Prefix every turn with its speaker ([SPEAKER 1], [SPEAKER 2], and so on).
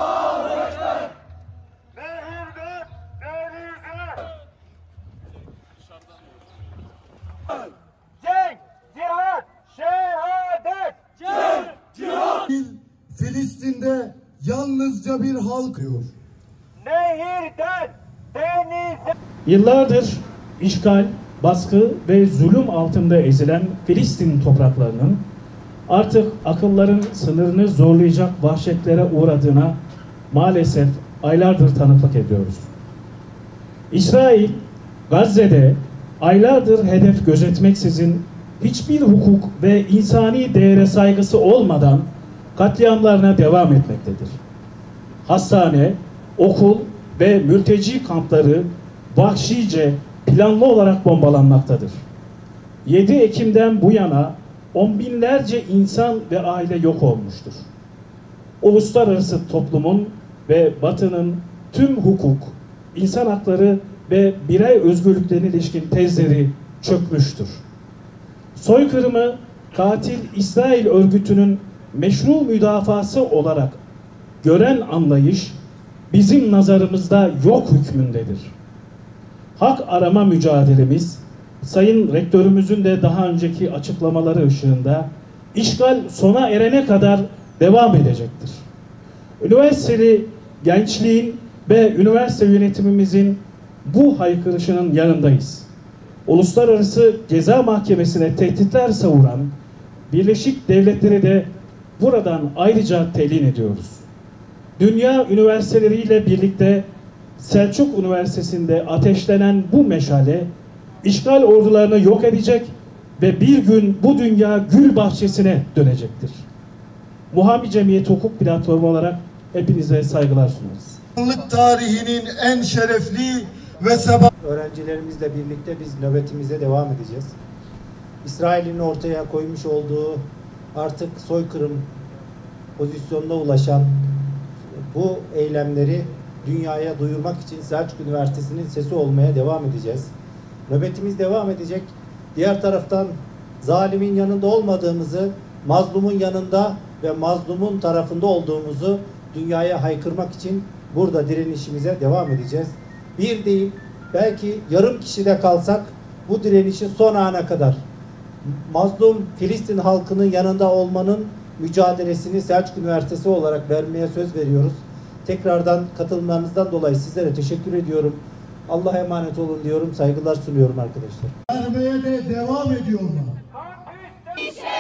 [SPEAKER 1] Nehirden denize. Cenk, cihat, şehadet. Cenk, cihat.
[SPEAKER 2] Filistin'de yalnızca bir halk diyor.
[SPEAKER 1] Nehirden denize.
[SPEAKER 3] Yıllardır işgal, baskı ve zulüm altında ezilen Filistin topraklarının artık akılların sınırını zorlayacak vahşetlere uğradığına maalesef aylardır tanıklık ediyoruz. İsrail, Gazze'de aylardır hedef gözetmeksizin hiçbir hukuk ve insani değere saygısı olmadan katliamlarına devam etmektedir. Hastane, okul ve mülteci kampları vahşice planlı olarak bombalanmaktadır. 7 Ekim'den bu yana on binlerce insan ve aile yok olmuştur. Uluslararası toplumun ve Batı'nın tüm hukuk, insan hakları ve birey özgürlüklerine ilişkin tezleri çökmüştür. Soykırımı katil İsrail örgütünün meşru müdafası olarak gören anlayış bizim nazarımızda yok hükmündedir. Hak arama mücadelemiz, Sayın Rektörümüzün de daha önceki açıklamaları ışığında işgal sona erene kadar devam edecektir. Üniversiteli gençliğin ve üniversite yönetimimizin bu haykırışının yanındayız. Uluslararası Ceza Mahkemesi'ne tehditler savuran Birleşik Devletleri de buradan ayrıca telin ediyoruz. Dünya üniversiteleriyle birlikte Selçuk Üniversitesi'nde ateşlenen bu meşale işgal ordularını yok edecek ve bir gün bu dünya gül bahçesine dönecektir. Muhavi Cemiyeti Hukuk Platformu olarak hepinize saygılar sunarız.
[SPEAKER 2] İnsanlık tarihinin en şerefli ve
[SPEAKER 4] öğrencilerimizle birlikte biz nöbetimize devam edeceğiz. İsrail'in ortaya koymuş olduğu artık soykırım pozisyonuna ulaşan bu eylemleri dünyaya duyurmak için Selçuk Üniversitesi'nin sesi olmaya devam edeceğiz. Nöbetimiz devam edecek. Diğer taraftan zalimin yanında olmadığımızı, mazlumun yanında ve mazlumun tarafında olduğumuzu dünyaya haykırmak için burada direnişimize devam edeceğiz. Bir değil, belki yarım kişide kalsak bu direnişi son ana kadar mazlum Filistin halkının yanında olmanın mücadelesini Selçuk Üniversitesi olarak vermeye söz veriyoruz. Tekrardan katılımlarınızdan dolayı sizlere teşekkür ediyorum. Allah'a emanet olun diyorum. Saygılar sunuyorum arkadaşlar.
[SPEAKER 2] vermeye de devam ediyorlar.